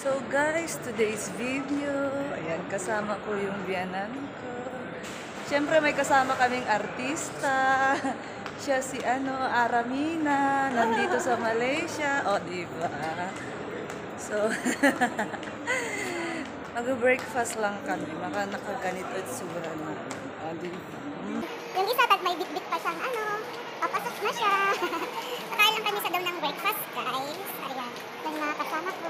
So guys, today's video, ayan, kasama ko yung biyanan ko. Siyempre may kasama kaming artista. Siya si Aramina, nandito sa Malaysia. O, diba? So, mag-breakfast lang kami. Maka nakaganito at sobra na. O, diba? Yung isa, tag may bit-bit pa siyang papasok na siya. Kakain lang kami sa daw ng breakfast, guys. Ayan, yung mga kasama ko.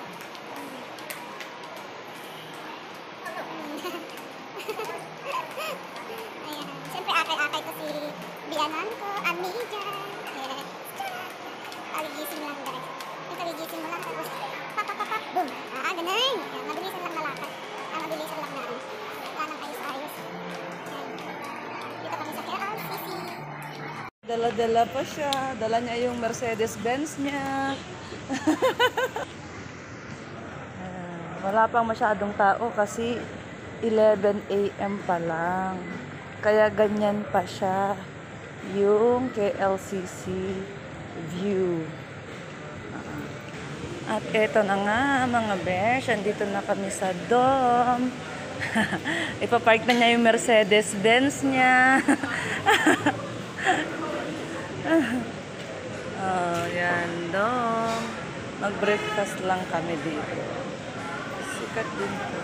Ayan, siyempre akay-akay ko si biyanan ko, Ami dyan. Ayan, aligising lang, guys. Ito, aligising mo lang, tapos papapapap, boom. Ganun. Ayan, mabilisan lang malakad. Mabilisan lang na, wala nang ayos-ayos. Dito kami sa KLCC. Dala-dala pa siya. Dala niya yung Mercedes-Benz niya. Wala pang masyadong tao kasi 11 AM pa lang. Kaya ganyan pa siya yung KLCC view. At eto na nga mga besh, andito na kami sa Dome. Ipapark na niya yung Mercedes-Benz niya. Oh, yan Dome. Mag-breakfast lang kami dito. Sikat din po.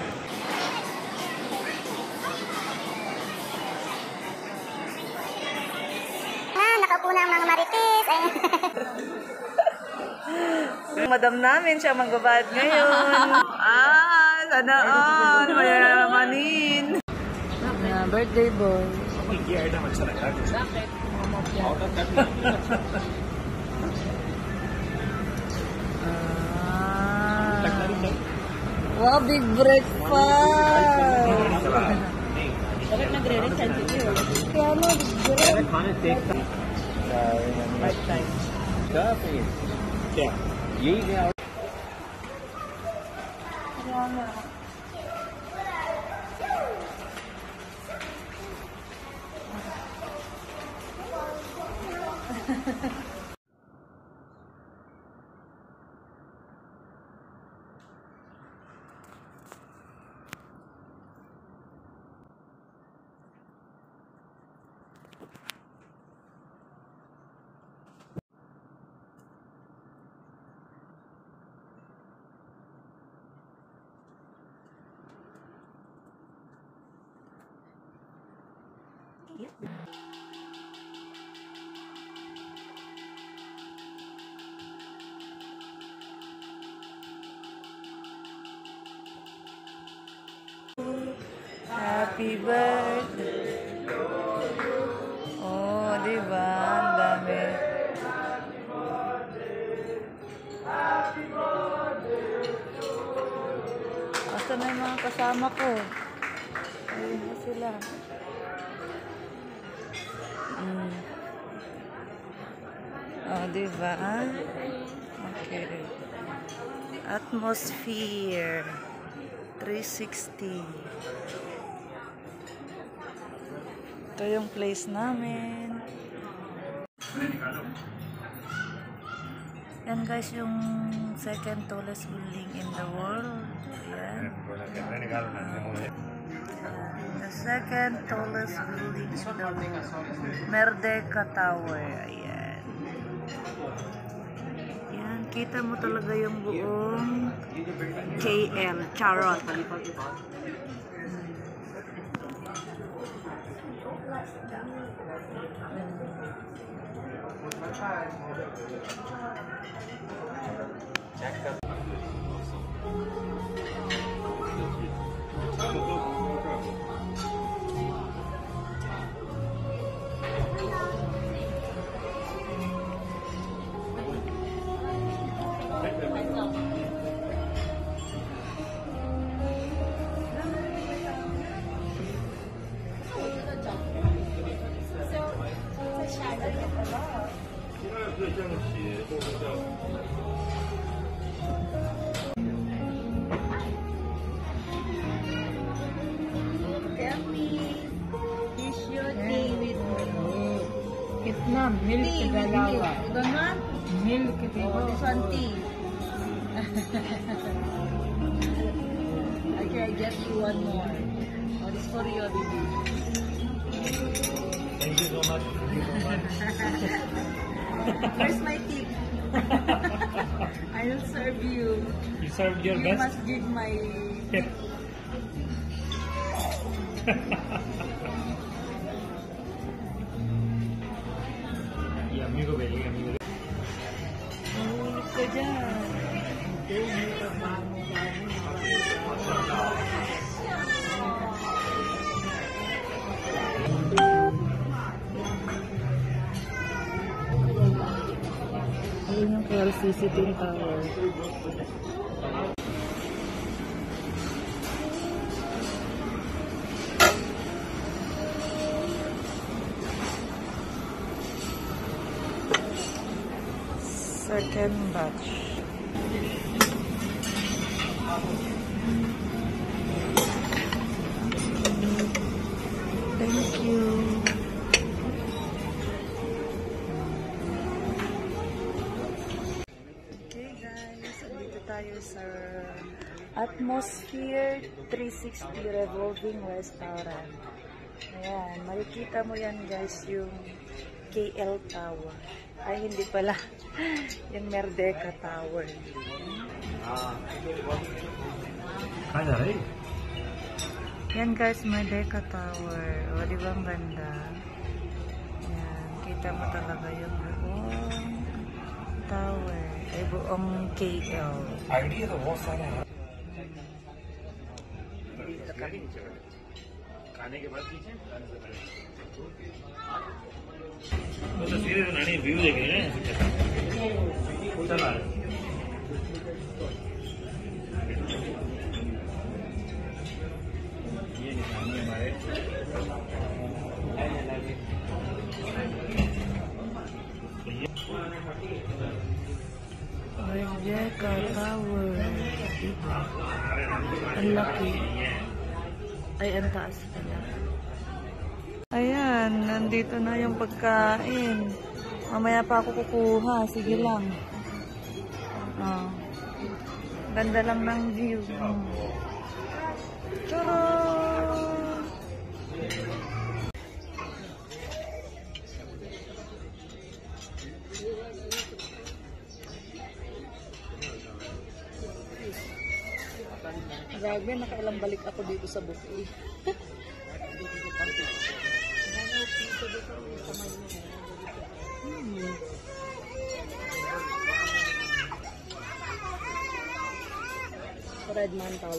Nakaupo na ang mga marites. Madam namin siya magbabayad ngayon. Sana all. Mayamanin. Birthday boy. Bakit? Wow, big breakfast. Bakit nagre-ring time dito? Kaya mo, big breakfast. Right time. Coffee. Yeah. You now. Happy birthday. Oh, diba? Ang dami. Basta may mga kasama ko. Ayun na sila. Oh, diba? Okay. Atmosphere 360. Ito yung place namin. Yan guys, yung second tallest building in the world. Ayan. The second tallest building in the world. Merdeka Tower. Ayan. Yan, kita mo talaga yung buong KL, Charot. Vietnam, milk Tagalawa. Ganon? Milk Oh, this one tea. I get you one more. Oh, this for you, baby. Thank you so much. Where's my tip? I'll serve you. You served your You best. must give my Tip. Yummy ko ba? Yummy ko. mahulog ka dyan. Ayun yung KLCC Twin Tower. Second batch. Thank you. Okay guys, dito tayo sa Atmosphere 360 Revolving Restaurant. Ayan, makikita mo yan guys yung KL Tower. Ay, hindi pala. Yung Merdeka Tower. Kaya rin. Yan guys, Merdeka Tower. O, di ba ang ganda? Yan, kita mo talaga yung buong tower. Ay, buong KL. Idea the what's that? Dito kami. खाने के बाद कीजिए वो तस्वीरें बनानी व्यू देखेंगे ना चला ये निशानी हमारे Merdeka Tower. Ang laki. Ay, ang taas pala. Ayan, nandito na yung pagkain. Mamaya pa ako kukuha. Sige lang. Oh. Ganda lang ng view. Tcharam! Grabe, nakailang balik ako dito sa buffet. Red mantle.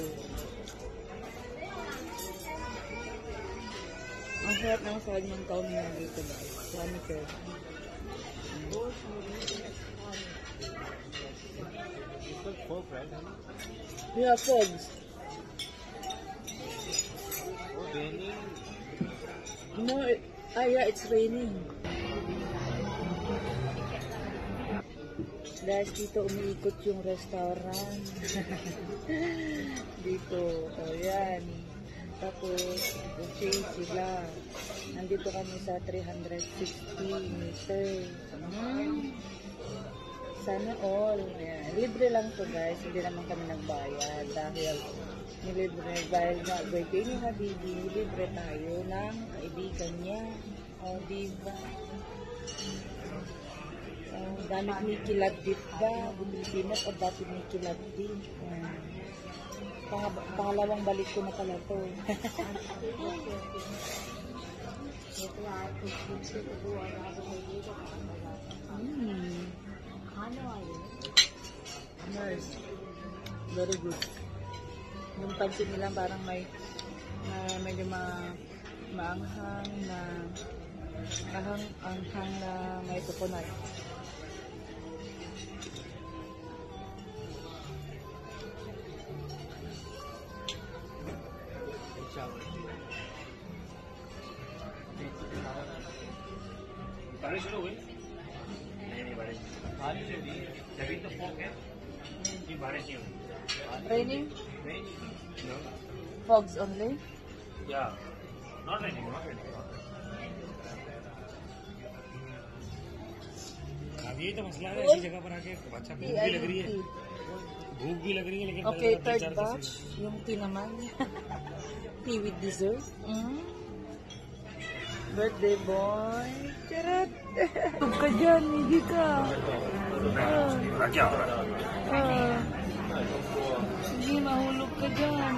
Ang sarap ng red mantle niya dito guys. Yummy curd. Yeah, fogs. No, yeah, it's raining. Guys, dito umiikot yung restaurant. Dito, yan. Tapos, okay sila. Nandito kami sa 360 meters. Sana all. Ayan. Libre lang to guys. Hindi naman kami nagbayad. Dahil nilibre. Dahil na birthday ni Habibi, libre tayo ng kaibigan niya. O, diba? Gamit ni Kiladit ba? Pilipinas o dati ni Kiladit? Pangalawang balik ko na pala to. Nice. Very good. Yung pansit nila parang may medyo maanghang na anghang na may coconut. बारिश शुरू हुई नहीं बारिश बारिश हुई जभी तो फॉग है ये बारिश नहीं हुई Raining? No. Fogs only? Yeah. Not raining. अब ये तो मसला है ऐसी जगह पर आके अच्छा भूख भी लग रही है भूख भी लग रही है लेकिन Okay, पहले third विचार batch. Yung tea naman. Tea with dessert. Birthday boy. Charot. Tug ka dyan, hindi ka. क्या हो रहा है Sige, mahulog ka dyan.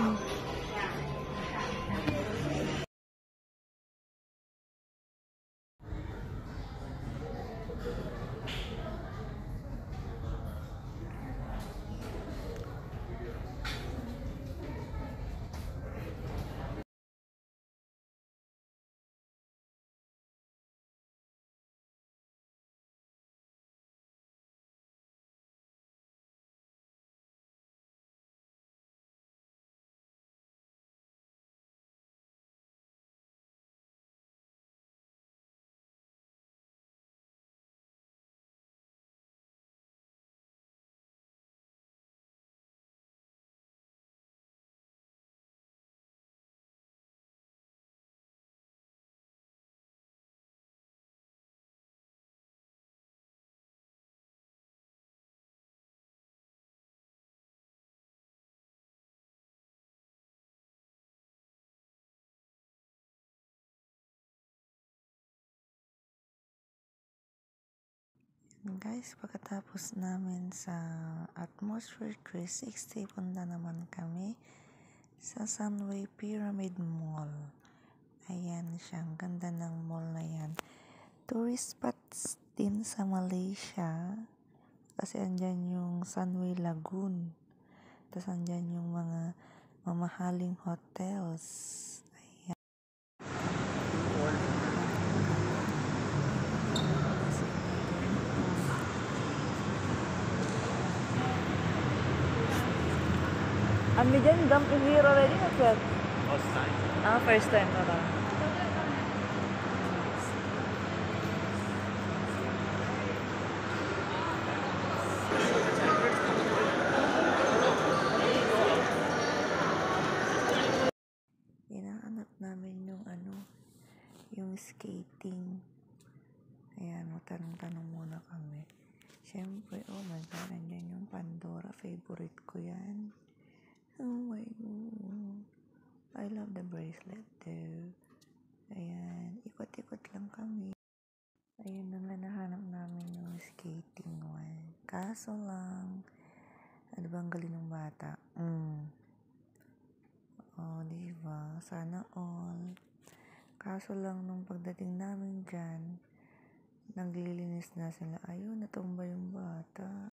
Guys, pagkatapos namin sa Atmosphere 360, punta naman kami sa Sunway Pyramid Mall. Ayan siya, ang ganda ng mall na yan. Tourist spots din sa Malaysia kasi andyan yung Sunway Lagoon. Tapos andyan yung mga mamahaling hotels. Ayan. Ami dyan, dump is here already, not yet? First time First time na lang. Inaanap namin yung skating. Ayan, tanong-tanong muna kami. Siyempre, oh my God, andyan yung Pandora. Favorite ko yan. Oh my God. I love the bracelet though. Ayan, ikot-ikot lang kami. Ayun na nga, nahanap namin yung skating one. Kaso lang, ano ba ang galing ng bata? Oh, diba? Sana all. Kaso lang, nung pagdating namin dyan, naglilinis na sila. Ayun, natumba yung bata.